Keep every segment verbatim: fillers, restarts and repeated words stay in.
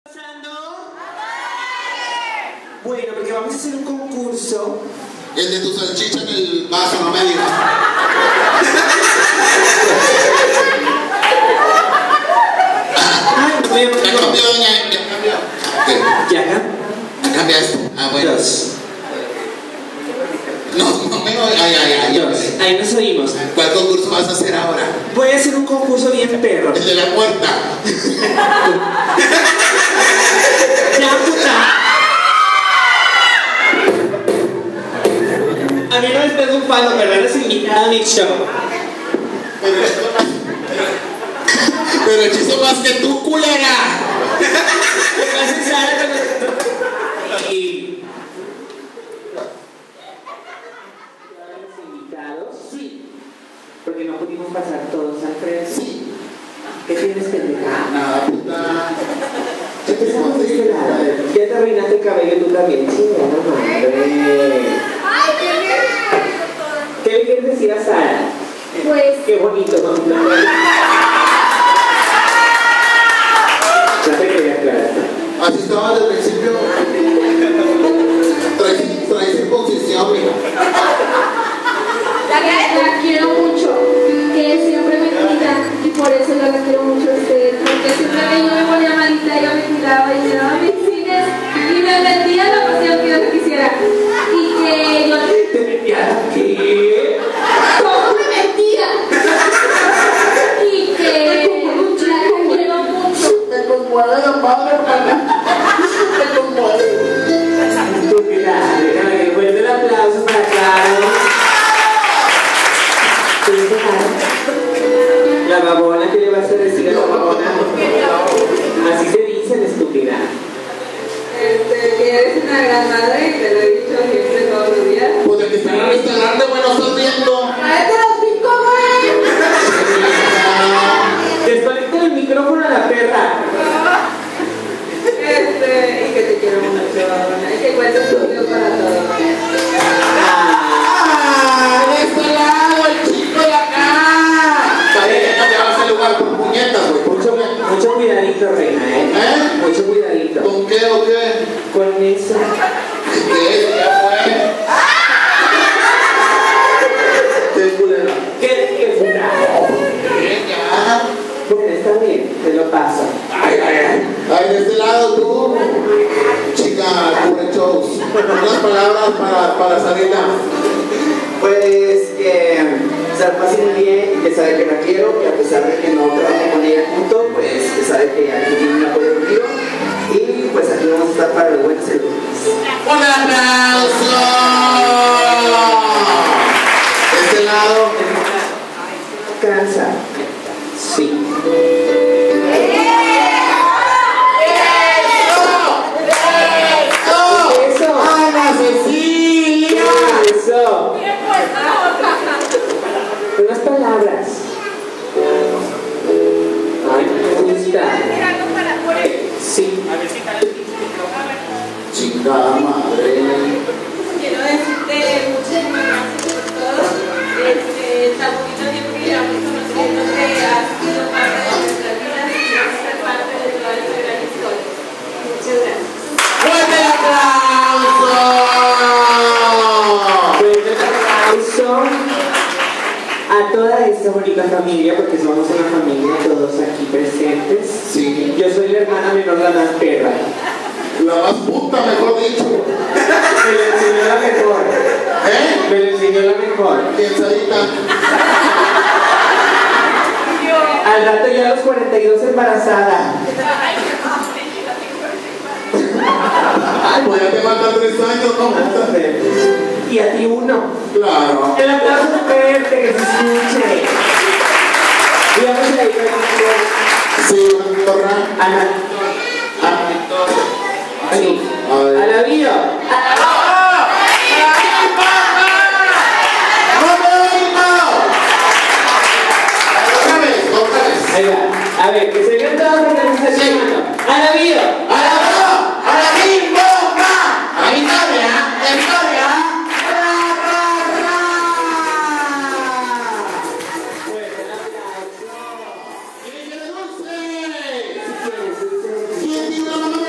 Bueno, porque vamos a hacer un concurso. El de tu salchicha en el vaso, no me digas. Ay, no me Ya cambió, ya, ya cambió. ¿Qué? ¿Ya acá? ¿Cambiaste? Ah, bueno. Dos. No, no me oigo. Ay, ay, ay. Dos. Ahí nos oímos. ¿Cuál concurso vas a hacer ahora? Voy a hacer un concurso bien perro. El de la puerta. Ya, puta. A mí no me estás ocupando, pero eres invitada a mi show. Pero esto más... Pero hechizo más que tú, culera. ¿Qué vas a usar cuando... Y... ¿Los invitados? Sí. Porque no pudimos pasar todos al frente. Sí. ¿Qué tienes que dejar? Nada, puta. Empezamos de este lado. Ya te arruinaste el cabello tú también. Sí, no, madre. ¿Qué le quieres decir a Sara? Pues... Qué bonito, ¿no? Ya te quería aclarar. Así estaba desde el principio. Traes, traes imposición, mira. La, la quiero mucho, que siempre me cuida y por eso yo la quiero mucho a usted, porque siempre que yo me ponía malita ella me cuidaba y me daba medicinas y me metía la pasión que yo quisiera y que yo... ¿Te metía qué? ¡Todo me metía! Y que la quiero mucho. Me conmueve la madre, hermana. Me conmueve. Estúpida, déjame, fuerte el aplauso para Caro. La babona, ¿qué le vas a decir a la babona? Así se dice la estúpida. Este, que eres una gran madre, te lo he dicho siempre todos los días. Pues el que está en el restaurante, bueno, estás viendo. ¡Cállate los cinco, güey! Desconecta el micrófono a la perra. Este, y que te quiero mucho, babona, y que cuento contigo para todo. ¡Ah! ¡De este lado, el chico de acá! Sabía que cambiabas el lugar por puñetas, güey. Mucho, mucho cuidadito, reina, ¿eh? ¿Eh? Mucho cuidadito. ¿Con qué o qué? Con eso. ¿Qué? ¿Ya fue? ¿Qué culera? ¿Qué? ¿Qué puta? ¿Qué? ¿Ya? Bueno, está bien, te lo paso. Ay, ay, ay. Ay, de este lado tú, chica, cubre shows. Unas palabras para, para salirla. Pues que se la pase muy bien, que sabe que la quiero, que a pesar de que no trabajo con ella junto, pues que sabe que aquí tiene un apoyo conmigo y pues aquí vamos a estar para los buenos servicios. ¡Un aplauso! De este lado, ¿Cansa? Sí. Eso. ¡Ana Cecilia! Eso. Unas palabras. Ay, me gusta. Sí. Chingada madre. Quiero decirte muchas gracias por todo. Este, tan bonito tiempo que llevamos conociendo, que has sido parte de nuestras vidas y que vas a ser parte de toda esta gran historia. Muchas gracias. ¡Fuerte el aplauso! Fuerte el aplauso a toda esta bonita familia, porque somos una familia todos aquí presentes. Sí. Yo soy la hermana menor, la más perra. La más puta, mejor dicho. Me lo enseñó la mejor. ¿Eh? Me lo enseñó la mejor. Piensadita. Al rato ya a los cuarenta y dos embarazada. Ay, pues ya te faltan tres años, ¿no? Puta. Y a ti uno. Claro. El aplauso fuerte, que se escuche. Y vamos a ir a Sí, una torra. a la... Sí. A la vida. Ahí va. A ver, que se vean todos porque nos está llamando. A la vida. ¡A la voz! ¡A la misma! ¡A Victoria! ¡A Victoria! ¡Ra, ra, ra! Pues el aplauso. ¡Que le dulce! Si quieres, si quieres. ¿Quién tiene una mamá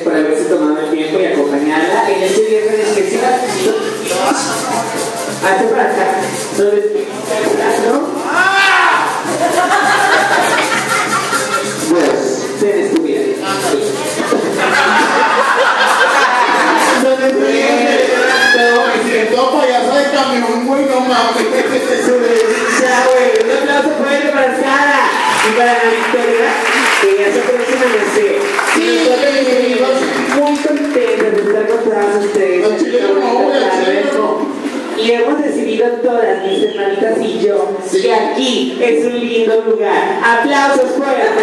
por haberse tomado el tiempo y acompañarla en este viernes especial. Hace para acá, sobre ¿no? Yes. Se descubrieron. ¿Dónde estuvieron? No, me siento payaso de camión, güey, no mames. Ya, güey, un aplauso fuerte para Sara y para la Victoria, que ya se próxima noche. Sí, Nosotros estuvimos muy contentos de estar con todas ustedes. Al chile no, güey, al chile no. Y hemos decidido todas mis hermanitas y yo Sí. que aquí es un lindo lugar. Aplausos fuertes.